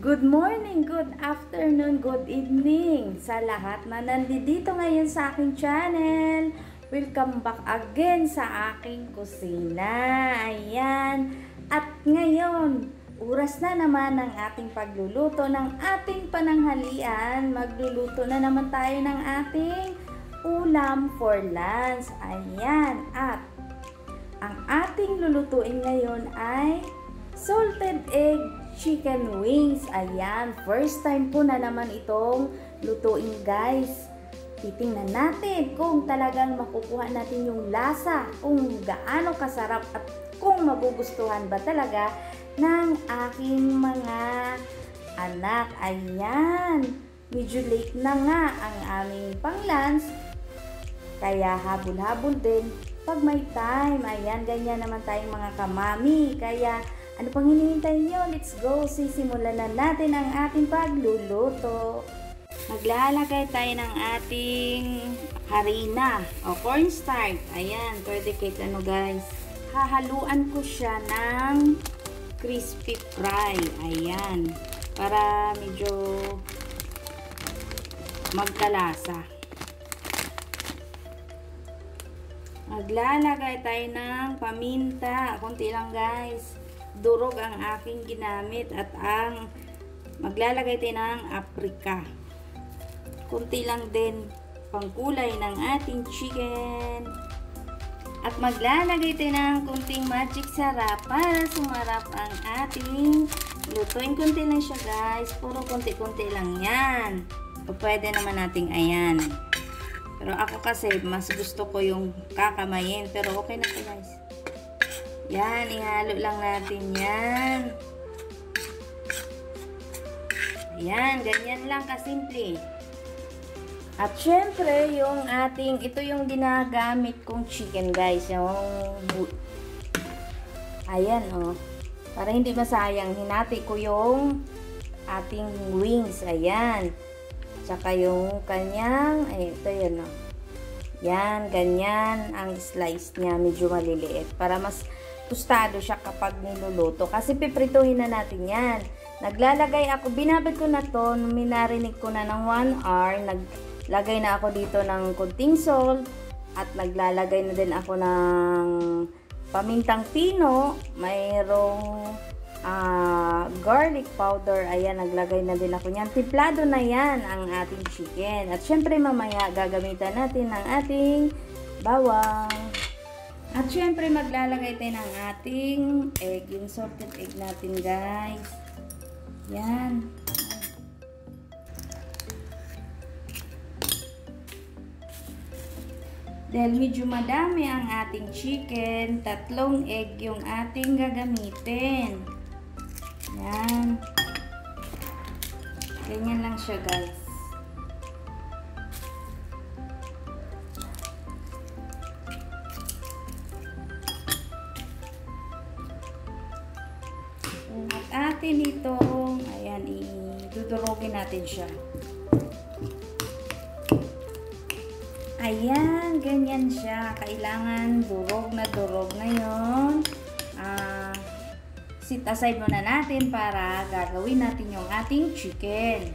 Good morning, good afternoon, good evening sa lahat na nandito ngayon sa aking channel. Welcome back again sa aking kusina. Ayan. At ngayon, oras na naman ng ating pagluluto ng ating pananghalian. Magluluto na naman tayo ng ating ulam for lunch. Ayan. At ang ating lulutuin ngayon ay salted egg chicken wings. Ayan, first time po na naman itong lutuin, guys. Titingnan natin kung talagang makukuha natin yung lasa, kung gaano kasarap at kung magugustuhan ba talaga ng aking mga anak. Ayan, medyo late na nga ang aming pang-lunch, kaya habol-habol din pag may time. Ayan, ganyan naman tayong mga kamami. Kaya ano pang hinihintay nyo? Let's go! Sisimulan na natin ang ating pagluluto. Maglalagay tayo ng ating harina o cornstarch. Ayan, pwede kahit ano, guys. Hahaluan ko siya ng crispy fry. Ayan, para medyo magkalasa. Maglalagay tayo ng paminta. Kunti lang, guys. Durog ang aking ginamit at ang maglalagay tayo ng aprika. Kunti lang din pangkulay ng ating chicken. At maglalagay tayo ng kunting magic sarap para sumarap ang ating lutuin. Kunti lang siya, guys. Puro kunti-kunti lang yan. O pwede naman nating ayan. Pero ako kasi mas gusto ko yung kakamayin. Pero okay na to, guys. Yan, ihalo lang natin yan. Ayan, ganyan lang kasimple. At syempre, yung ating, ito yung ginagamit kong chicken, guys. Yung, ayan, oh. Para hindi masayang, hinati ko yung ating wings. Ayan. Tsaka yung kanyang, ito yan, oh. Yan, ganyan ang slice niya. Medyo maliliit. Para mas tostado siya kapag niluluto. Kasi piprituhin na natin yan. Naglalagay ako, binabad ko na to, minarinig ko na ng 1 hour. Naglagay na ako dito ng kunting salt. At naglalagay na din ako ng pamintang pino. Mayroong garlic powder. Ayan, naglagay na din ako niyan. Timplado na yan ang ating chicken. At syempre mamaya gagamitan natin ng ating bawang. At syempre maglalagay tayo ng ating egg, yung salted egg natin, guys. Yan. Dahil medyo madami ang ating chicken, 3 egg yung ating gagamitin. Yan. Ganyan lang siya, guys. At atin itong, ayan, idudurogin natin siya. Ayan, ganyan siya. Kailangan durog na yun. Sit aside muna natin para gagawin natin yung ating chicken.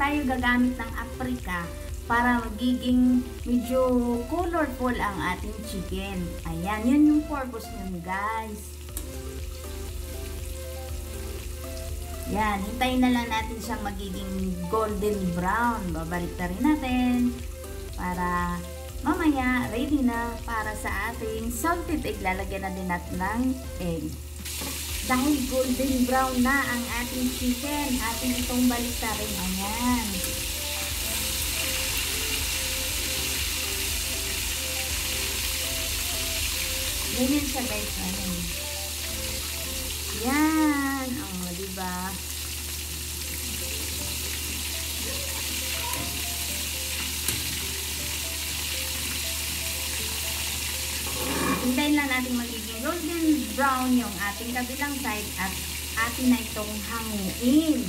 tayo gagamit ng aprika para magiging medyo colorful ang ating chicken. Ayan, yun yung purpose nun guys. Yan, hintayin na lang natin siyang magiging golden brown. Babalik na rin natin para mamaya ready na para sa ating salted egg. Lalagyan na din natin ng egg. Dahil golden brown na ang ating chicken, ating itong balik na rin. Ayan. Ganyan siya guys. Ayan. Yan. O, diba? Hintayin lang natin magiging golden brown yung ating kabilang side at atin na itong hanguin.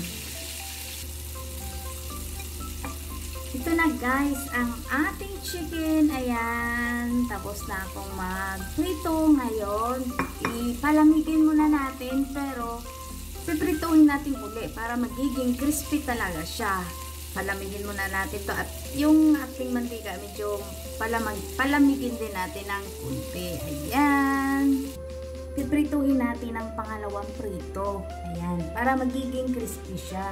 Ito na guys, ang ating chicken. Ayan. Tapos na akong magprito ngayon. Ipalamigin muna natin pero piprituhin natin uli para magiging crispy talaga siya. Palamigin muna natin to at yung ating mantika medyo palamigin din natin ng kunti. Ayan. Piprituhin natin ang pangalawang prito. Ayan. Para magiging crispy siya.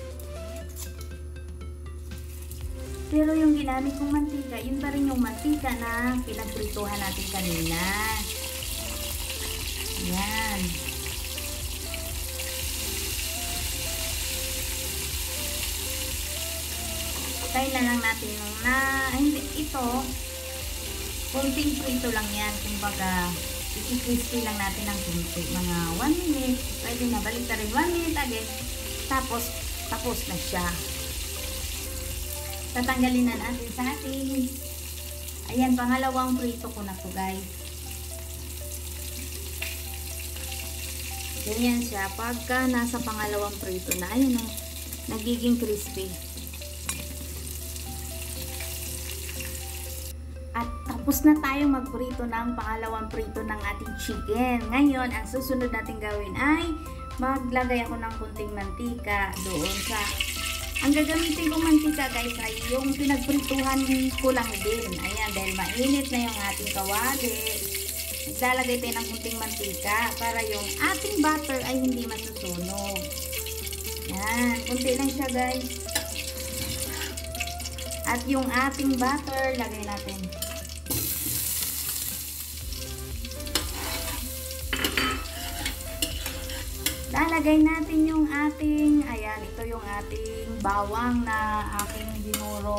Pero yung ginamit kong mantika, yun pa rin yung mantika na pinagprituhan natin kanina. Ayan. Tayo na lang natin yung hindi, ito, kunting prito lang yan. Kumbaga, i-crispy lang natin ng kunti. Mga 1 minute. Pwede na, balik na rin 1 minute again. Tapos na siya. Tatanggalin na natin sa ating. Ayan, pangalawang prito ko na to guys. Ganyan siya. Pagka nasa pangalawang prito na, ayun o, nagiging crispy. At tapos na tayong magprito ng pangalawang prito ng ating chicken. Ngayon, ang susunod natin gawin ay maglagay ako ng kunting mantika doon sa... Ang gagamitin kong mantika guys ay yung pinagprituhan ko lang din. Ayan, dahil mainit na yung ating kawali. Maglalagay tayo ng kunting mantika para yung ating butter ay hindi masusunog. Ayan, kunti lang siya guys. At yung ating butter, lagay natin. Lalagay natin yung ating, ayan, ito yung ating bawang na aking dinurog.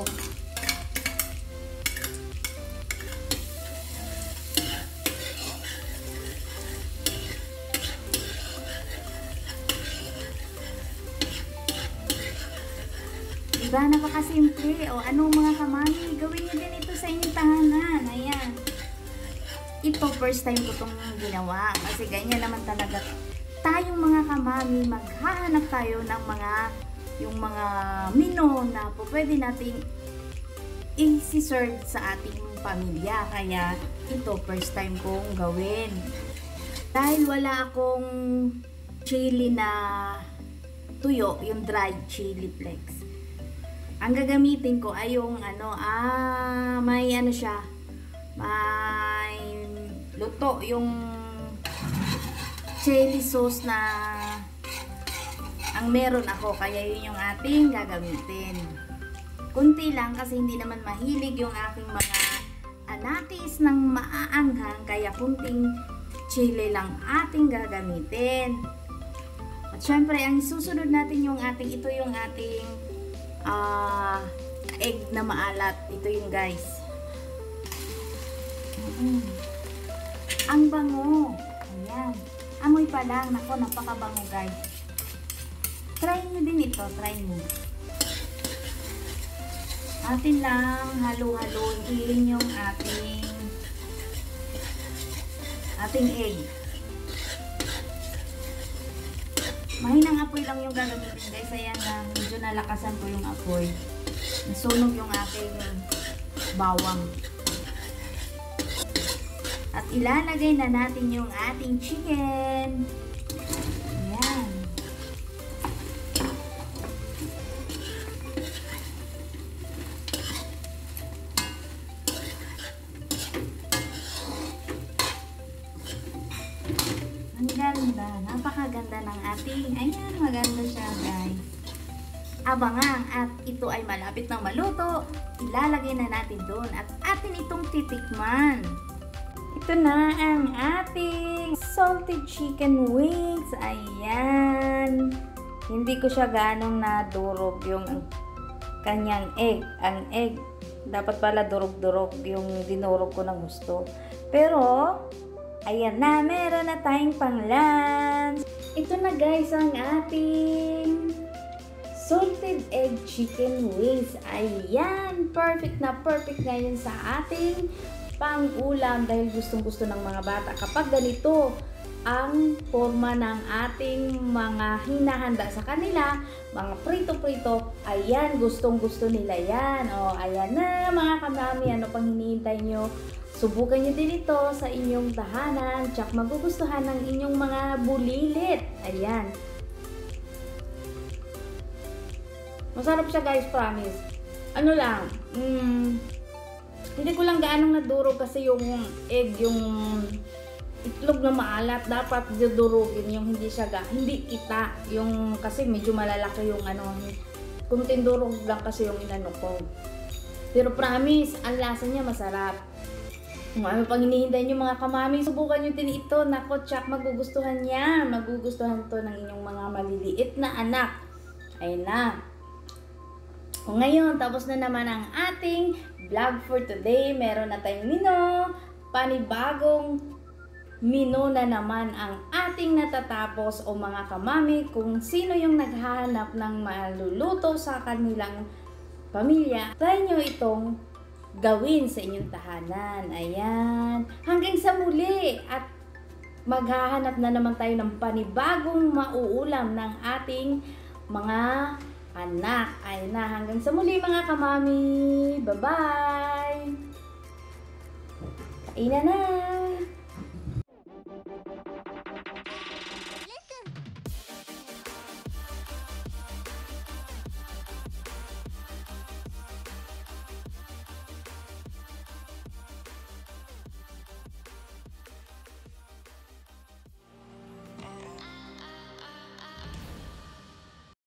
Diba, napakasimple. O, ano mga kamami, gawin nyo din ito sa inyong tahanan. Ayan. Ito, first time ko itong ginawa. Kasi ganyan naman talaga tayong mga kamami, maghahanap tayo ng yung mga menu na po pwede nating i-serve sa ating pamilya. Kaya ito first time kong gawin. Dahil wala akong chili na tuyo, yung dried chili flakes. Ang gagamitin ko ay yung may siya, may luto, yung chili sauce na ang meron ako, kaya yun yung ating gagamitin. Kunti lang kasi hindi naman mahilig yung aking mga anakis ng maaanghang, kaya kunting chili lang ating gagamitin. At syempre, ang susunod natin yung ating, ito yung ating egg na maalat. Ito yung guys. Ang bango. Ayan. Amoy pa lang. Nako, napakabango guys. Try nyo din ito. Try nyo. Atin lang halo-haloin yung ating egg. Mahinang apoy lang yung gagamitin guys. Ayan na. Medyo nalakasan ko yung apoy. Nasunog yung aking bawang. At ilalagay na natin yung ating chicken. Ayan. Ang ganda. Napakaganda ng ating. Ayan, maganda siya guys. Abangang at ito ay malapit ng maluto. Ilalagay na natin doon at atin itong titikman. Ito na ang ating salted chicken wings. Ayan. Hindi ko siya ganong nadurog yung kanyang egg. Ang egg, dapat pala durog-durog yung dinurog ko ng gusto. Pero, ayan na, meron na tayong pang-lunch. Ito na guys ang ating salted egg chicken wings. Ayan, perfect na perfect ngayon sa ating pang-ulam dahil gustong-gusto ng mga bata. Kapag ganito ang forma ng ating mga hinahanda sa kanila, mga prito-prito, ayan, gustong-gusto nila yan. O, ayan na mga kamami, ano pang hinihintay nyo? Subukan nyo din ito sa inyong tahanan, tsak magugustuhan ng inyong mga bulilit. Ayan. Masarap siya guys, promise. Ano lang, hindi ko lang gaanong nadurog kasi yung egg, yung itlog na maalat, dapat dudurugin yung hindi siya hindi kita. Yung kasi medyo malalaki yung ano, kunting durog lang kasi yung inano ko. Pero promise, ang lasa niya masarap. Kung ano pang hinihintay nyo mga kamami, subukan nyo din ito. Nako, tsak, magugustuhan niya. Magugustuhan to ng inyong mga maliliit na anak. Ayun na. Kung ngayon, tapos na naman ang ating vlog for today. Meron na tayong menu. Panibagong menu na naman ang ating natatapos o mga kamami. Kung sino yung naghahanap ng maluluto sa kanilang pamilya, try nyo itong gawin sa inyong tahanan. Ayan. Hanggang sa muli at maghahanap na naman tayo ng panibagong mauulam ng ating mga anak. Ayun na. Hanggang sa muli mga kamami. Bye-bye! Kainan na!